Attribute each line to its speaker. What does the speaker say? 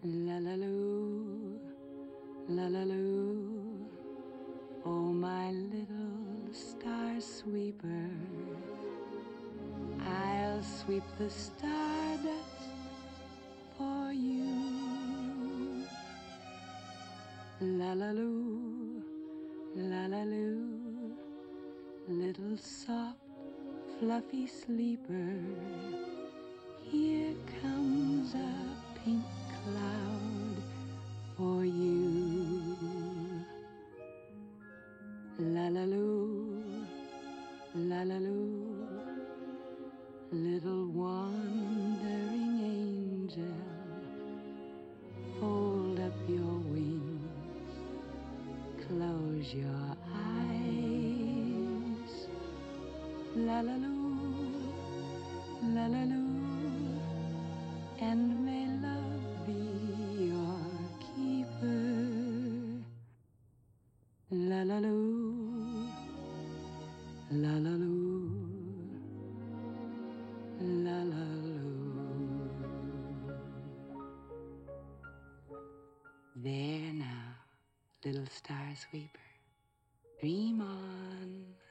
Speaker 1: La la loo, la la loo. Oh, my little star sweeper, I'll sweep the stardust for you. La la loo, la la loo, little soft, fluffy sleeper. Here comes a pink cloud for you. La la loo, la la loo, little wandering angel, fold up your wings, close your eyes. La la loo, la la loo, and may love be your keeper. La la loo, la la loo, la la loo. There now, little star sweeper, dream on.